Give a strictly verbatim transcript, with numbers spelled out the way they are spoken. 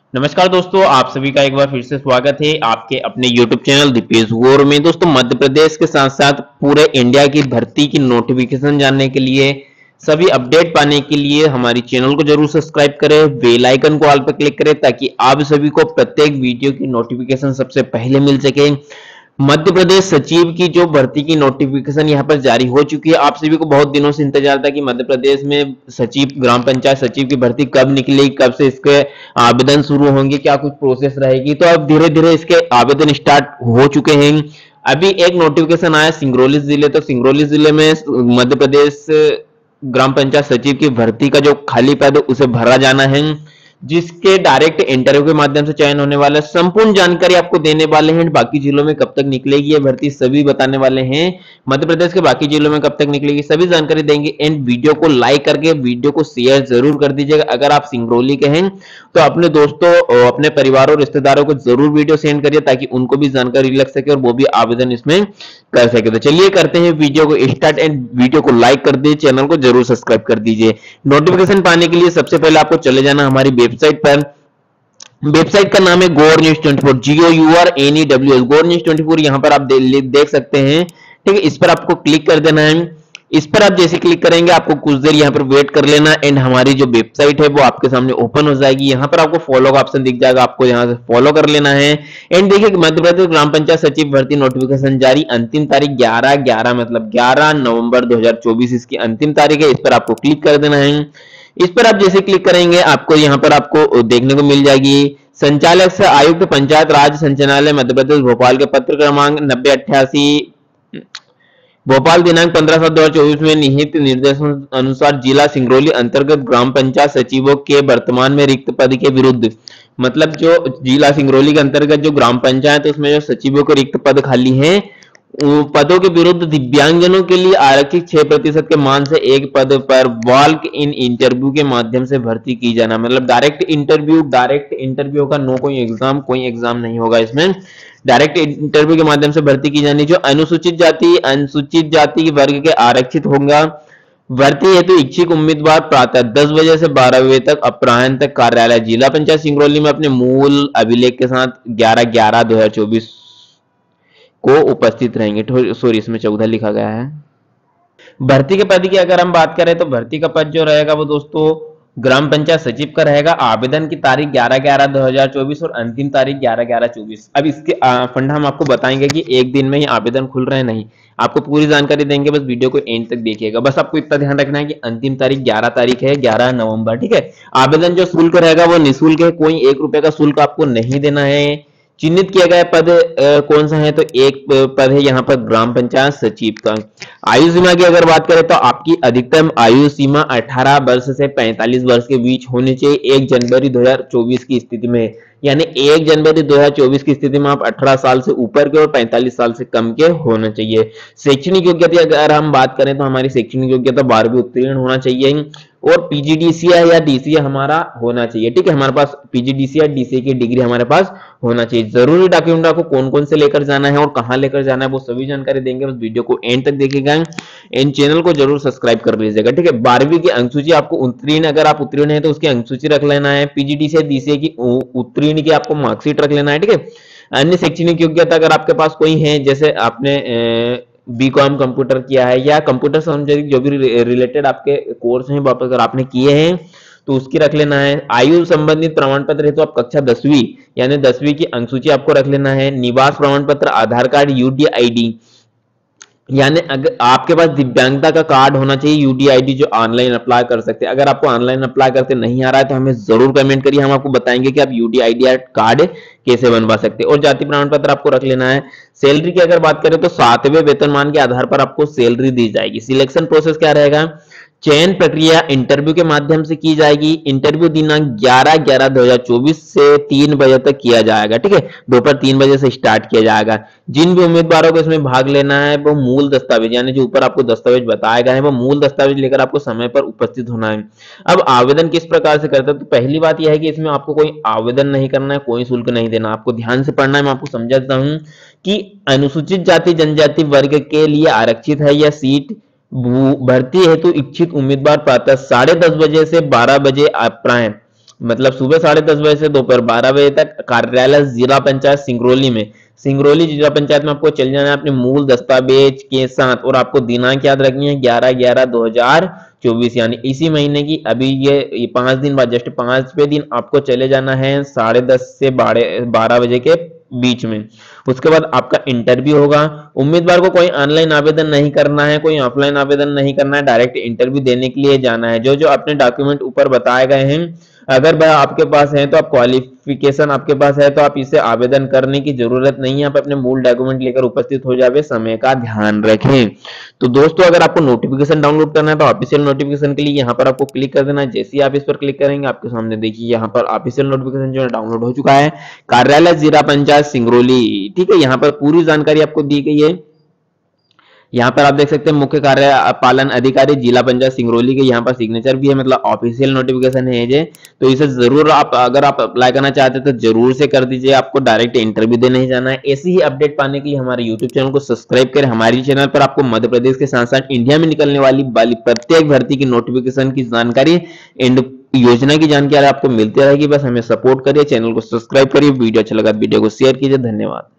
नमस्कार दोस्तों, आप सभी का एक बार फिर से स्वागत है आपके अपने YouTube चैनल दीपेश गौर में। दोस्तों, मध्य प्रदेश के साथ साथ पूरे इंडिया की भर्ती की नोटिफिकेशन जानने के लिए, सभी अपडेट पाने के लिए हमारी चैनल को जरूर सब्सक्राइब करें, बेल आइकन को ऑल पर क्लिक करें ताकि आप सभी को प्रत्येक वीडियो की नोटिफिकेशन सबसे पहले मिल सके। मध्य प्रदेश सचिव की जो भर्ती की नोटिफिकेशन यहाँ पर जारी हो चुकी है। आप सभी को बहुत दिनों से इंतजार था कि मध्य प्रदेश में सचिव, ग्राम पंचायत सचिव की भर्ती कब निकलेगी, कब से इसके आवेदन शुरू होंगे, क्या कुछ प्रोसेस रहेगी। तो अब धीरे धीरे इसके आवेदन स्टार्ट हो चुके हैं। अभी एक नोटिफिकेशन आया सिंगरौली जिले, तो सिंगरौली जिले में मध्य प्रदेश ग्राम पंचायत सचिव की भर्ती का जो खाली पद है उसे भरा जाना है, जिसके डायरेक्ट इंटरव्यू के माध्यम से चयन होने वाला है। संपूर्ण जानकारी आपको देने वाले हैं। बाकी जिलों में कब तक निकलेगी ये भर्ती सभी बताने वाले हैं। मध्य प्रदेश के बाकी जिलों में कब तक निकलेगी सभी जानकारी देंगे। एंड वीडियो को लाइक करके वीडियो को शेयर जरूर कर दीजिएगा। अगर आप सिंगरौली के हैं तो अपने दोस्तों, अपने परिवार और रिश्तेदारों को जरूर वीडियो सेंड करिए ताकि उनको भी जानकारी लग सके और वो भी आवेदन इसमें कर सके। तो चलिए करते हैं वीडियो को स्टार्ट। एंड वीडियो को लाइक कर दीजिए, चैनल को जरूर सब्सक्राइब कर दीजिए। नोटिफिकेशन पाने के लिए सबसे पहले आपको चले जाना हमारी वेबसाइट पर। वेबसाइट का नाम है Gaur news twenty four, G O U R N E W S, Gaur news twenty four. यहाँ पर आप दे, देख सकते हैं, ठीक है। इस पर आपको क्लिक कर देना है। इस पर आप जैसे क्लिक करेंगे आपको कुछ देर यहाँ पर वेट कर लेना। एंड हमारी जो वेबसाइट है वो आपके सामने ओपन हो जाएगी। यहाँ पर आपको फॉलो का ऑप्शन दिख जाएगा, आपको यहाँ से फॉलो कर लेना है। एंड देखिए, मध्य प्रदेश ग्राम पंचायत सचिव भर्ती नोटिफिकेशन जारी, अंतिम तारीख ग्यारह ग्यारह मतलब ग्यारह नवंबर दो हजार चौबीस इसकी अंतिम तारीख है। इस पर आपको क्लिक कर देना है। इस पर आप जैसे क्लिक करेंगे आपको यहाँ पर आपको देखने को मिल जाएगी संचालक से आयुक्त पंचायत राज संचालनालय मध्य प्रदेश भोपाल के पत्र क्रमांक नब्बे अट्ठासी, भोपाल दिनांक पंद्रह सात दो हजार चौबीस में निहित निर्देशों अनुसार जिला सिंगरौली अंतर्गत ग्राम पंचायत सचिवों के वर्तमान में रिक्त पद के विरुद्ध, मतलब जो जिला सिंगरौली के अंतर्गत जो ग्राम पंचायत है उसमें जो सचिवों के रिक्त पद खाली हैं, पदों के विरुद्ध दिव्यांगजनों के लिए आरक्षित छह प्रतिशत के मान से एक पद पर वॉक इन इंटरव्यू के माध्यम से भर्ती की जाना। मतलब डायरेक्ट इंटरव्यू, डायरेक्ट इंटरव्यू का, नो कोई एग्जाम, कोई एग्जाम नहीं होगा इसमें। डायरेक्ट इंटरव्यू के माध्यम से भर्ती की जानी। जो अनुसूचित जाति, अनुसूचित जाति वर्ग के आरक्षित होगा। भर्ती हेतु तो इच्छुक उम्मीदवार प्रातः दस बजे से बारह बजे तक अपराह्न तक कार्यालय जिला पंचायत सिंगरौली में अपने मूल अभिलेख के साथ ग्यारह ग्यारह दो हजार चौबीस को उपस्थित रहेंगे। सॉरी, इसमें चौदह लिखा गया है। भर्ती के पद की अगर हम बात करें तो भर्ती का पद जो रहेगा वो दोस्तों ग्राम पंचायत सचिव का रहेगा। आवेदन की तारीख ग्यारह ग्यारह दो हजार चौबीस और अंतिम तारीख ग्यारह ग्यारह चौबीस। अब इसके फंडा हम आपको बताएंगे कि एक दिन में ही आवेदन खुल रहे हैं, नहीं, आपको पूरी जानकारी देंगे। बस वीडियो को एंड तक देखिएगा। बस आपको इतना ध्यान रखना है कि अंतिम तारीख ग्यारह तारीख है, ग्यारह नवंबर, ठीक है। आवेदन जो शुल्क रहेगा वो निःशुल्क है, कोई एक रुपए का शुल्क आपको नहीं देना है। चिन्हित किया गया पद आ, कौन सा है, तो एक पद है यहाँ पर ग्राम पंचायत सचिव का। आयु सीमा की अगर बात करें तो आपकी अधिकतम आयु सीमा अठारह वर्ष से पैंतालीस वर्ष के बीच होनी चाहिए एक जनवरी दो हजार चौबीस की स्थिति में। यानी एक जनवरी दो हजार चौबीस की स्थिति में आप अठारह साल से ऊपर के और पैंतालीस साल से कम के होना चाहिए। शैक्षणिक योग्यता अगर हम बात करें तो हमारी शैक्षणिक योग्यता बारहवीं उत्तीर्ण होना चाहिए और पीजीडीसीए या डीसीए हमारा होना चाहिए, ठीक है। हमारे पास पीजीडीसीए या डीसीए की डिग्री हमारे पास होना चाहिए। जरूरी डॉक्यूमेंट आपको कौन कौन से लेकर जाना है और कहां लेकर जाना है वो सभी जानकारी देंगे। बस वीडियो को एंड तक देखिएगा। इन चैनल को जरूर सब्सक्राइब कर लीजिएगा, ठीक है। बारहवीं की अंकसूची आपको उत्तीर्ण, अगर आप उत्तीर्ण है तो उसकी अंकसूची रख लेना है। पीजीडीसीए डीसीए की उत्तीर्ण की आपको मार्कशीट रख लेना है, ठीक है। अन्य शैक्षणिक योग्यता अगर आपके पास कोई है, जैसे आपने बी कॉम कंप्यूटर किया है या कंप्यूटर से जो भी रिलेटेड आपके कोर्स हैं वापस अगर आपने किए हैं तो उसकी रख लेना है। आयु संबंधित प्रमाण पत्र है तो आप कक्षा दसवीं यानी दसवीं की अंकसूची आपको रख लेना है। निवास प्रमाण पत्र, आधार कार्ड, यूडीआईडी, यानी अगर आपके पास दिव्यांगता का कार्ड होना चाहिए, यूडीआईडी जो ऑनलाइन अप्लाई कर सकते हैं। अगर आपको ऑनलाइन अप्लाई करते नहीं आ रहा है तो हमें जरूर कमेंट करिए, हम आपको बताएंगे कि आप यूडीआईडी कार्ड कैसे बनवा सकते हैं। और जाति प्रमाण पत्र आपको रख लेना है। सैलरी की अगर बात करें तो सातवें वेतनमान के आधार पर आपको सैलरी दी जाएगी। सिलेक्शन प्रोसेस क्या रहेगा, चयन प्रक्रिया इंटरव्यू के माध्यम से की जाएगी। इंटरव्यू दिनांक ग्यारह ग्यारह दो हजार चौबीस से तीन बजे तक किया जाएगा, ठीक है। दोपहर तीन बजे से स्टार्ट किया जाएगा। जिन भी उम्मीदवारों को इसमें भाग लेना है वो मूल दस्तावेज, यानी जो ऊपर आपको दस्तावेज बताया गया है वो मूल दस्तावेज लेकर आपको समय पर उपस्थित होना है। अब आवेदन किस प्रकार से करते हैं, तो पहली बात यह है कि इसमें आपको कोई आवेदन नहीं करना है, कोई शुल्क नहीं देना, आपको ध्यान से पढ़ना है। मैं आपको समझाता हूं कि अनुसूचित जाति जनजाति वर्ग के लिए आरक्षित है यह सीट। भर्ती हेतु इच्छित उम्मीदवार प्रातः साढ़े दस बजे से बारह बजे अपराह्न मतलब सुबह साढ़े दस बजे से दोपहर बारह बजे तक कार्यालय जिला पंचायत सिंगरौली में, सिंगरौली जिला पंचायत में आपको चल जाना है अपने मूल दस्तावेज के साथ, और आपको दिनांक याद रखनी है ग्यारह ग्यारह दो हजार चौबीस, यानी इसी महीने की। अभी ये, ये पांच दिन बाद, जस्ट पांचवें दिन आपको चले जाना है साढ़े दस से बारह बजे के बीच में। उसके बाद आपका इंटरव्यू होगा। उम्मीदवार को कोई ऑनलाइन आवेदन नहीं करना है, कोई ऑफलाइन आवेदन नहीं करना है, डायरेक्ट इंटरव्यू देने के लिए जाना है। जो जो अपने डॉक्यूमेंट ऊपर बताए गए हैं अगर वह आपके पास है तो आप क्वालिफिकेशन आपके पास है तो आप इसे आवेदन करने की जरूरत नहीं है, आप अपने मूल डॉक्यूमेंट लेकर उपस्थित हो जावे, समय का ध्यान रखें। तो दोस्तों अगर आपको नोटिफिकेशन डाउनलोड करना है तो ऑफिशियल नोटिफिकेशन के लिए यहाँ पर आपको क्लिक कर देना है। जैसे ही आप इस पर क्लिक करेंगे आपके सामने देखिए यहाँ पर ऑफिशियल नोटिफिकेशन जो है डाउनलोड हो चुका है, कार्यालय जिला पंचायत सिंगरौली। ठीक है, यहाँ पर पूरी जानकारी आपको दी गई है। यहाँ पर आप देख सकते हैं मुख्य कार्यपालन अधिकारी जिला पंचायत सिंगरौली के यहाँ पर सिग्नेचर भी है, मतलब ऑफिशियल नोटिफिकेशन है ये। तो इसे जरूर आप, अगर आप अप्लाई करना चाहते हैं तो जरूर से कर दीजिए, आपको डायरेक्ट इंटरव्यू देने ही जाना है। ऐसी ही अपडेट पाने के लिए हमारे यूट्यूब चैनल को सब्सक्राइब करें। हमारे चैनल पर आपको मध्य प्रदेश के साथ साथ इंडिया में निकलने वाली प्रत्येक भर्ती की नोटिफिकेशन की जानकारी एंड योजना की जानकारी आपको मिलती रहेगी। बस हमें सपोर्ट करिए, चैनल को सब्सक्राइब करिए, वीडियो अच्छा लगा वीडियो को शेयर कीजिए। धन्यवाद।